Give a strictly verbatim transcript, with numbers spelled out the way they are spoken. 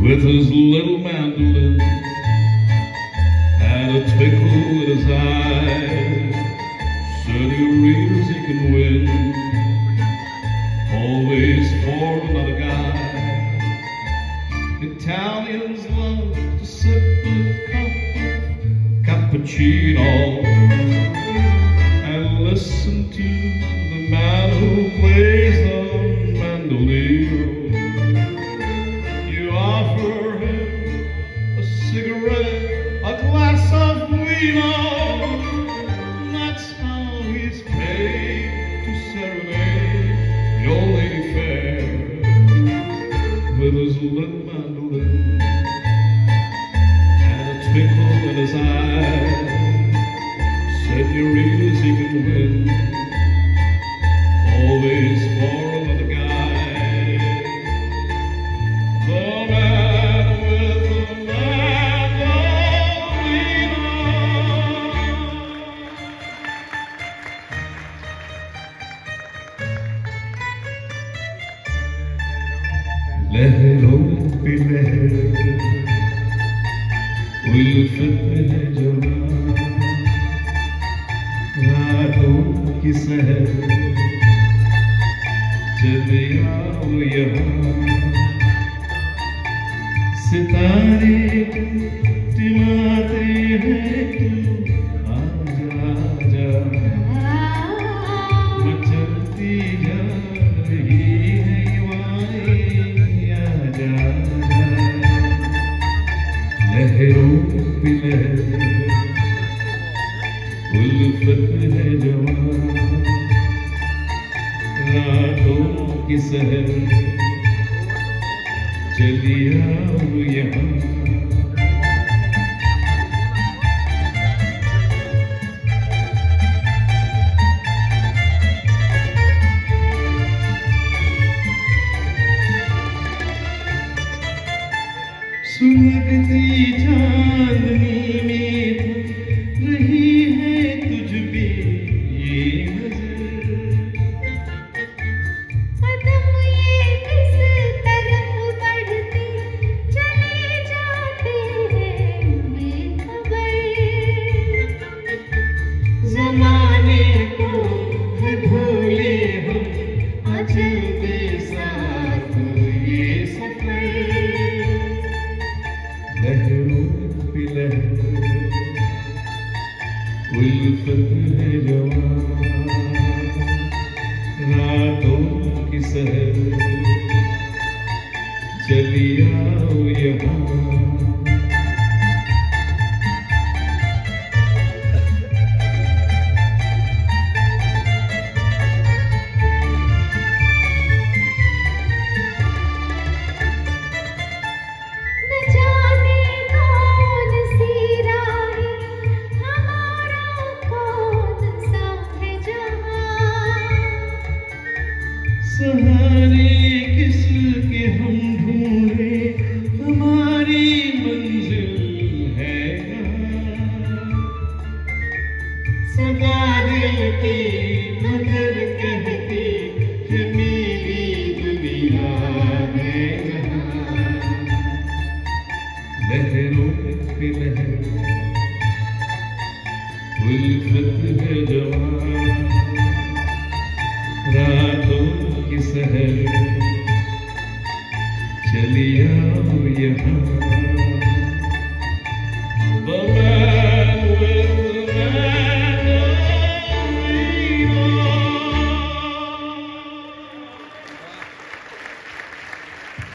with his little mandolin, and a twinkle in his eye, said he readers he can win, always for another guy. Italians love to sip a cup of cappuccino and listen to the man who plays the mandolino. You offer him a cigarette, a glass of vino, that's how he's paid to serenade your lady fair with his little mandolin and a twinkle in his eye. Senoritas he can win, always for another guy. The man with the mandolino. लहरों पे लहर उल्फत में है जवान, रातों की सहर चले आओ यहाँ, सितारे टिमाते हैं तुम आजा आजा, मचलती जा रही है वाई आजा आजा। लहरों पे लहर उल्फत है जवान, रातों की सहर चली आओ यहाँ। सुलगती चांदनी में रही है तुझ पे ये नजर, कदम ये किस तरफ बढ़ते चले जाते हैं बेखबर, ज़माने को है भूले हम चलते साथ ये सफर। लहरों पे लहर उल्फत है जवान, रातों की सहर चली आओ यहाँ। सहारे किसके हम ढूंढे, हमारी मंजिल है यहाँ, सदा दिल की मगर कहती कि मेरी दुनिया है यहाँ। लहरों पे लहर उल्फत है जवान, रातों की सहर चली आओ यहाँ।